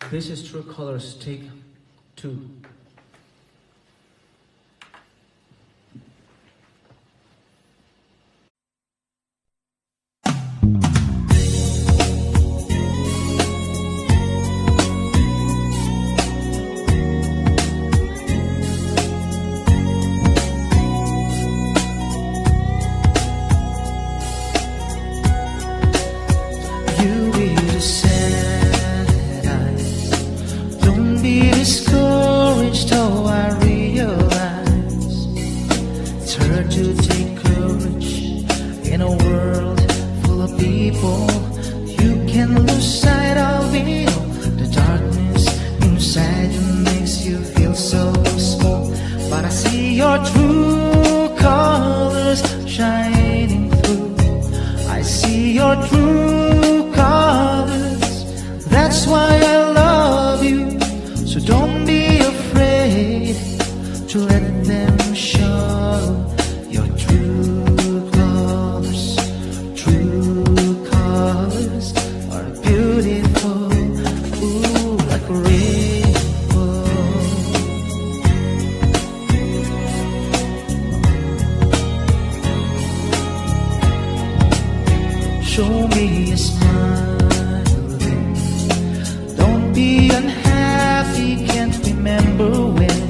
This is True Colors, take 2. Discouraged, oh, I realize it's hard to take courage in a world full of people. You can lose sight of it all. The darkness inside you makes you feel so small, but I see your true colors shining through. I see your true colors. That's why I love you. So don't be afraid to let them show your true colors. True colors are beautiful, ooh, like a rainbow. Show me a smile, don't be unhappy. Can't remember when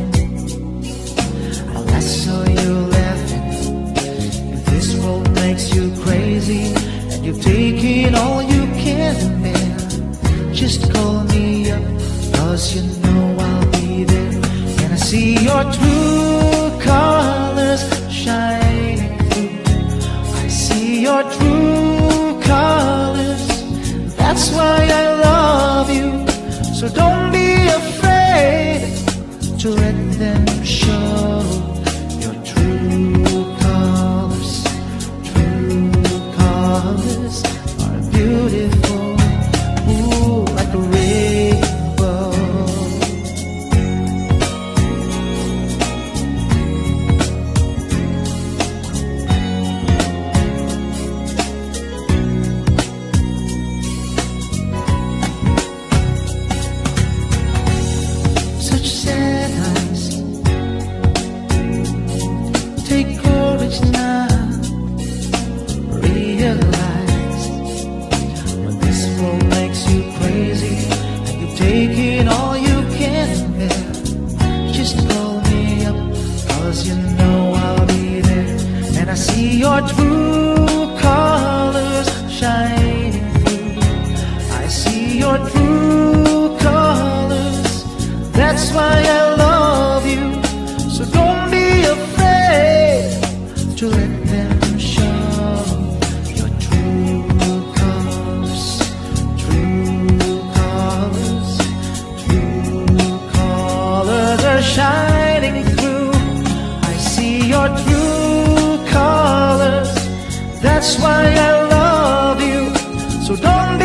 I last saw you laughing. If this world makes you crazy and you've taken all you can bear, just call me up, 'cause you know I'll be there. And I see your true colors shining through. I see your true colors. That's why I love you. So don't be afraid to let them show your true colors. True colors are beautiful, ooh, like a rainbow. Take courage now, realize when this world makes you crazy and you've taken all you can bear, just call me up, 'cause you know I'll be there. And I see your true colors shining through. I see your true colors. That's why I love you. So don't be afraid to let them show your true colors. True colors. True colors are shining through. I see your true colors. That's why I love you. So don't